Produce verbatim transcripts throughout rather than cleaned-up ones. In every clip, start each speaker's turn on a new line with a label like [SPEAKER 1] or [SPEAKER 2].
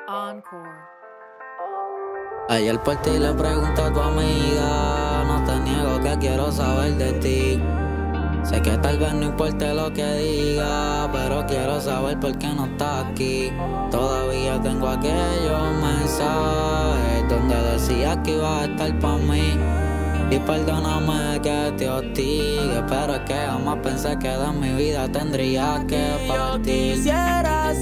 [SPEAKER 1] Encore.
[SPEAKER 2] Ayer por ti le pregunté a tu amiga, no te niego que quiero saber de ti. Sé que tal vez no importe lo que diga, pero quiero saber por qué no estás aquí. Todavía tengo aquellos mensajes donde decías que ibas a estar pa' mí. Y perdóname que te hostigue, pero es que jamás pensé que de mi vida tendría que partir.
[SPEAKER 3] Yo quisiera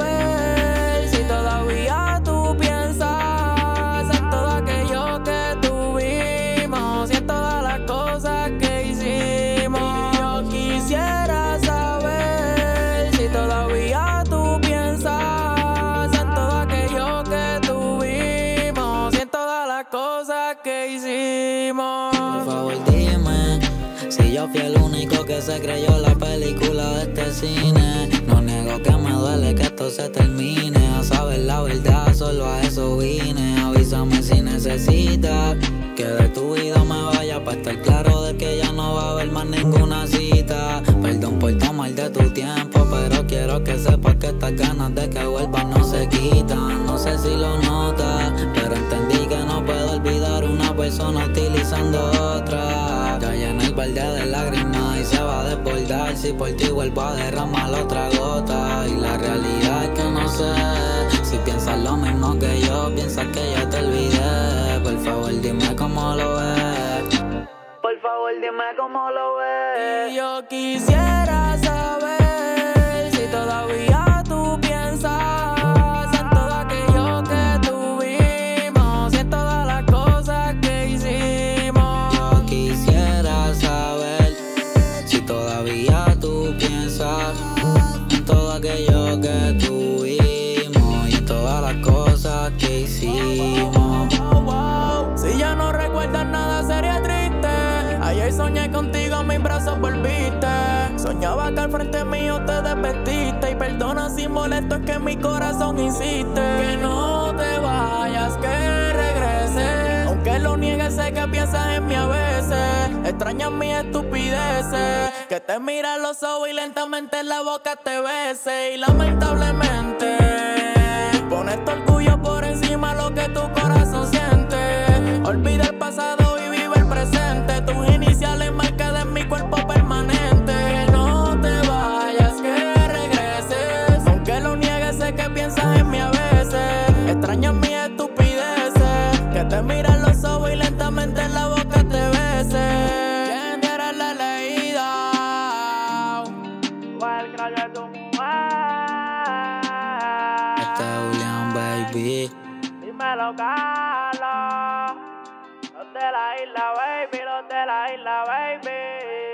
[SPEAKER 3] saber si todavía tú piensas en todo aquello que tuvimos y en todas las cosas que hicimos. Yo quisiera saber si todavía tú piensas en todo aquello que tuvimos y en todas las cosas que hicimos.
[SPEAKER 2] Por favor dime si yo fui el único que se creyó la película de este cine. No niego que me duele que esto se termine. A saber la verdad, solo a eso vine. Avísame si necesitas que de tu vida me vaya, para estar claro de que ya no va a haber más ninguna cita. Perdón por tomar de tu tiempo, pero quiero que sepas que estas ganas de que vuelvas no se quitan. No sé si lo notas, pero entendí que no puedo olvidar una persona utilizando otra. Ya llené el balde de lágrimas y se va a desbordar si por ti vuelvo a derramar otra gota. Y la realidad es que no sé si piensas lo mismo que yo, piensas que ya te olvidé. Por favor dime cómo lo ves. Por favor dime cómo lo ves.
[SPEAKER 3] Y yo quisiera saber si todavía tú piensas en todo aquello que tuvimos y en todas las cosas que hicimos.
[SPEAKER 2] Yo quisiera saber si todavía tú piensas en todo aquello que tuvimos y en todas las cosas que hicimos.
[SPEAKER 3] Si ya no recuerdas nada sería triste. Ayer soñé contigo, a mis brazos volviste. Soñaba que al frente mío te desvestiste. Y perdona si molesto, es que mi corazón insiste. Que no te vayas, que regreses. Aunque lo niegues, sé que piensas en mí a veces. Extrañas mis estupideces. Que te mira a los ojos y lentamente en la boca te bese. Y lamentablemente pones tu orgullo por encima de lo que tu corazón siente. Olvida el pasado y vive el presente. Tus iniciales marcadas en mi cuerpo permanente. Que no te vayas, que regreses. Aunque lo niegues, sé que piensas en mí a veces. Extrañas mis estupideces. Que te miran los ojos y lentamente en la boca te bese. ¿Quién eres la leída? O el crayo de tu mujer.
[SPEAKER 2] Este es Julián, baby.
[SPEAKER 3] Dímelo, Carlos. Los de la isla, baby, los de la isla, baby.